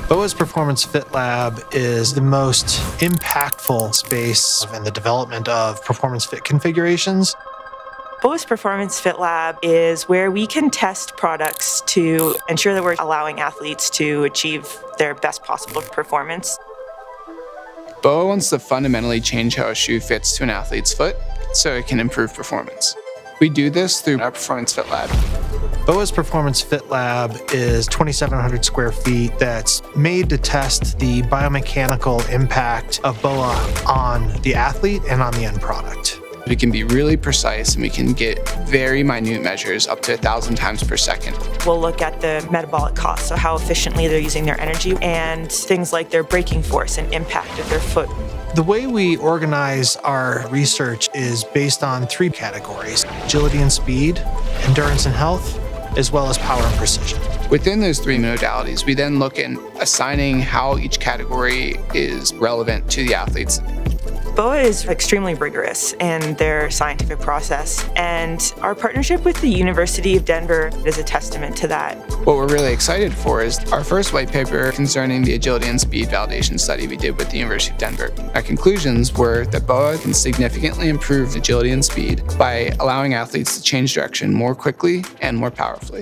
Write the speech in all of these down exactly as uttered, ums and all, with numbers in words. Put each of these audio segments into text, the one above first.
B O A's Performance Fit Lab is the most impactful space in the development of performance fit configurations. B O A's Performance Fit Lab is where we can test products to ensure that we're allowing athletes to achieve their best possible performance. B O A wants to fundamentally change how a shoe fits to an athlete's foot so it can improve performance. We do this through our Performance Fit Lab. B O A's Performance Fit Lab is twenty-seven hundred square feet that's made to test the biomechanical impact of B O A on the athlete and on the end product. We can be really precise and we can get very minute measures up to a thousand times per second. We'll look at the metabolic costs, so how efficiently they're using their energy, and things like their braking force and impact of their foot. The way we organize our research is based on three categories: agility and speed, endurance and health, as well as power and precision. Within those three modalities, we then look at assigning how each category is relevant to the athletes. B O A is extremely rigorous in their scientific process, and our partnership with the University of Denver is a testament to that. What we're really excited for is our first white paper concerning the agility and speed validation study we did with the University of Denver. Our conclusions were that B O A can significantly improve agility and speed by allowing athletes to change direction more quickly and more powerfully.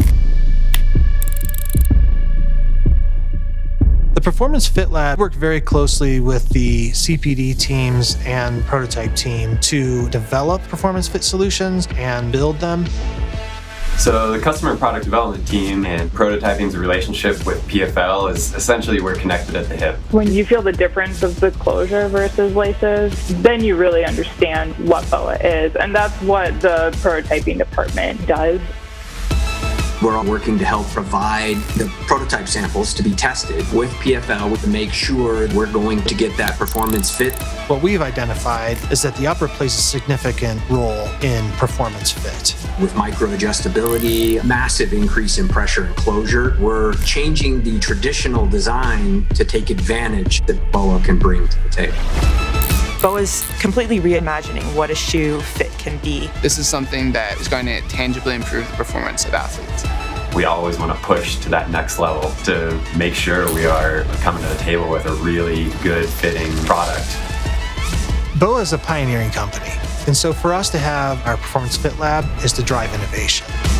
The Performance Fit Lab worked very closely with the C P D teams and prototype team to develop performance fit solutions and build them. So the customer and product development team and prototyping's relationship with P F L is essentially we're connected at the hip. When you feel the difference of the closure versus laces, then you really understand what B O A is, and that's what the prototyping department does. We're working to help provide the prototype samples to be tested with P F L to make sure we're going to get that performance fit. What we've identified is that the upper plays a significant role in performance fit. With micro adjustability, massive increase in pressure and closure, we're changing the traditional design to take advantage that B O A can bring to the table. B O A is completely reimagining what a shoe fit can be. This is something that is going to tangibly improve the performance of athletes. We always want to push to that next level to make sure we are coming to the table with a really good fitting product. B O A is a pioneering company, and so for us to have our Performance Fit Lab is to drive innovation.